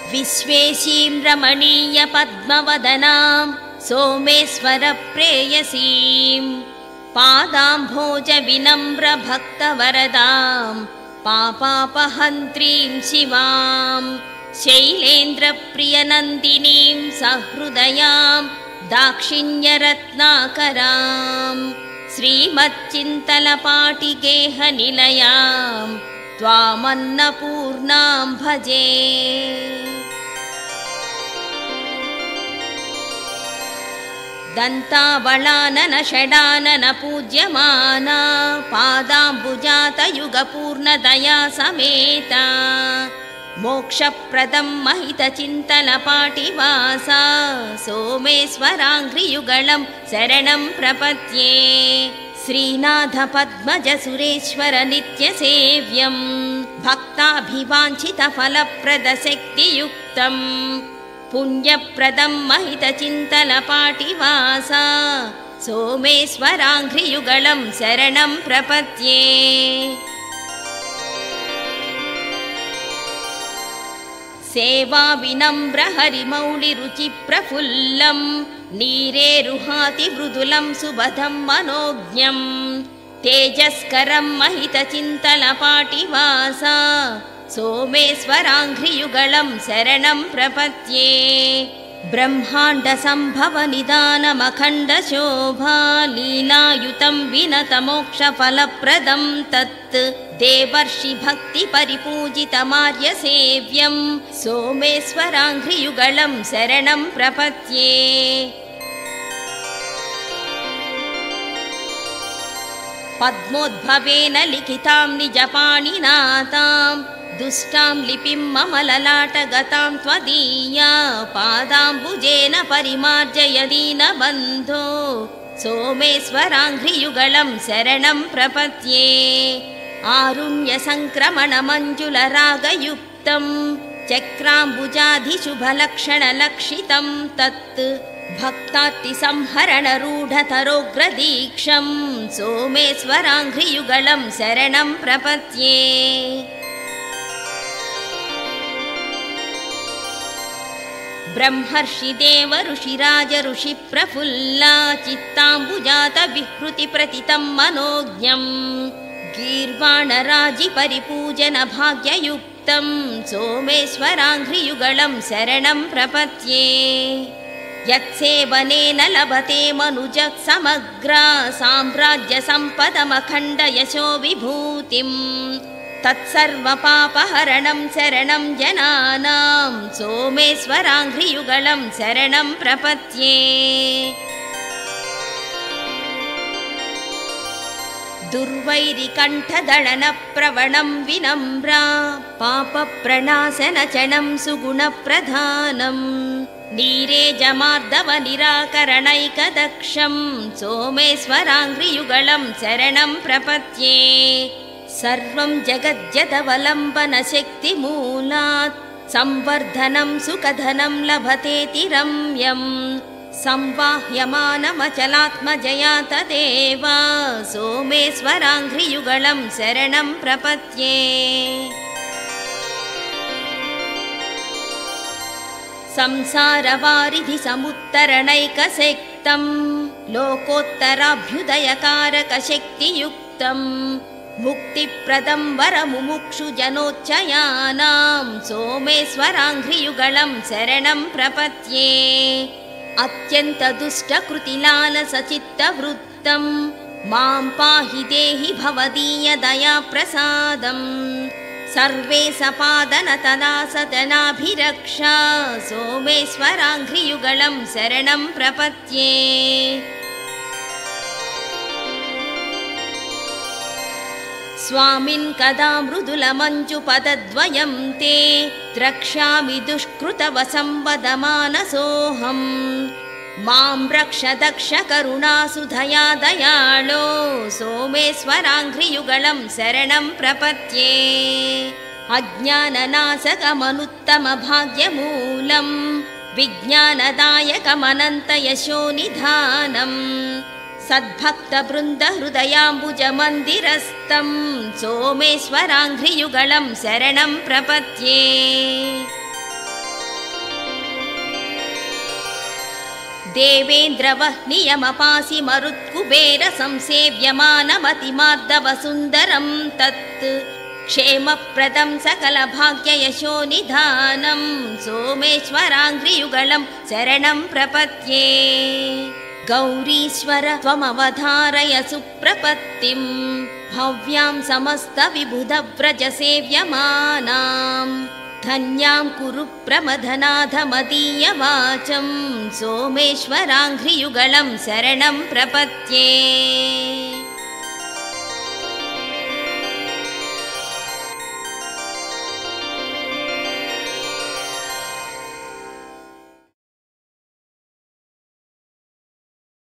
विश्वेशीं रमणीय पद्मवदनां सोमेश्वर प्रेयसीं पादाम्भोज विनम्र भक्तवरदां पापापहन्त्रीं शिवां शैलेन्द्र प्रियनन्दिनीं सहृदयां दाक्षिण्यरत्नाकरां श्रीमच्चिन्तलपाटिगेहनिलयां त्वामन्नपूर्णां भजे। दन्तावलानन षडानन पूज्यमाना पादाम्बुजातयुगपूर्णदया समेता मोक्षप्रदं महितचिन्तलपाटिवासा सोमेश्वराङ्घ्रियुगलं शरणं प्रपद्ये। श्रीनाथ पद्मज सुरेश्वर नित्यसेव्यं भक्ताभिवाञ्छितफलप्रदशक्तियुक्तं पुण्यप्रदं महितचिन्तलपाटिवासा सोमेश्वराङ्घ्रियुगलं शरणं प्रपद्ये। सेवा विनम्र हरिमौलिरुचिप्रफुल्लं नीरेरुहाति मृदुलं सुबधं मनोज्ञं तेजस्करं महितचिन्तलपाटिवासा सोमेश्वराङ्घ्रियुगलं शरणं प्रपद्ये। ब्रह्माण्डसम्भवनिदानमखण्डशोभा लीलायुतं विनतमोक्षफलप्रदं तत् देवर्षिभक्तिपरिपूजितमार्यसेव्यं सोमेश्वराङ्घ्रियुगलं शरणं प्रपद्ये। पद्मोद्भवेन लिखितां निजपाणिनातां दुष्टां लिपिं मम ललाटगतां त्वदीया पादाम्बुजेन परिमार्जय दीनबन्धो सोमेश्वराङ्घ्रियुगलं शरणं प्रपद्ये। आरुण्यसङ्क्रमणमञ्जुलरागयुक्तं चक्राम्बुजाधिशुभलक्षणलक्षितं तत् भक्तार्तिसंहरणरूढतरोग्रदीक्षं सोमेश्वराङ्घ्रियुगलं शरणं प्रपद्ये। ब्रह्मर्षि देव ऋषिराज ऋषिप्रफुल्ला चित्ताम्बुजात विहृतिप्रतितं मनोज्ञं गीर्वाणराजि परिपूजन भाग्ययुक्तं सोमेश्वराङ्घ्रियुगलं शरणं प्रपद्ये। यत्सेवनेन लभते मनुजः समग्रा साम्राज्यसम्पदमखण्ड यशो विभूतिं तत्सर्वपापहरणं शरणं जनानां सोमेश्वराङ्घ्रियुगलं शरणं प्रपद्ये। दुर्वैरिकण्ठदळनप्रवणं विनम्रा पापप्रणाशनचणं सुगुणप्रधानं नीरेजमार्दवनिराकरणैकदक्षं सोमेश्वराङ्घ्रियुगलं शरणं प्रपद्ये। सर्वं जगज्जदवलम्बनशक्तिमूलात् संवर्धनं सुखधनं लभतेति रम्यं संवाह्यमानमचलात्मजया तदेव सोमेश्वराङ्घ्रियुगलं शरणं प्रपद्ये। संसारवारिधि समुत्तरणैकशक्तं लोकोत्तराभ्युदयकारकशक्तियुक्तं मुक्तिप्रदं वरमुमुक्षुजनोच्चयानां सोमेश्वराङ्घ्रियुगलं शरणं प्रपद्ये। अत्यन्तदुष्टकृतिलालसचित्तवृत्तं मां पाहि देहि भवदीयदयाप्रसादं सर्वे सपादन तदा सदनाभिरक्षा सोमेश्वराङ्घ्रियुगलं शरणं प्रपद्ये। स्वामिन् कदा मृदुलमञ्जुपदद्वयं ते द्रक्ष्यामि दुष्कृतवसंवदमानसोऽहं मां रक्ष दक्ष करुणासुधया दयाळो सोमेश्वराङ्घ्रियुगलं शरणं प्रपद्ये। अज्ञाननाशकमनुत्तमभाग्यमूलं विज्ञानदायकमनन्तयशोनिधानम् सद्भक्तबृन्दहृदयाम्बुजमन्दिरस्थं सोमेश्वराङ्घ्रियुगलं शरणं प्रपद्ये। देवेन्द्रवह्नियमपासि मरुत्कुबेरसंसेव्यमानमतिमार्दवसुन्दरं तत् क्षेमप्रदं सकलभाग्ययशोनिधानं सोमेश्वराङ्घ्रियुगलं शरणं प्रपद्ये गौरीश्वर त्वमवधारय सुप्रपत्तिं भव्यां समस्तविबुधव्रजसेव्यमानां धन्यां कुरु प्रमथनाथ मदीयवाचं सोमेश्वराङ्घ्रियुगलं शरणं प्रपद्ये।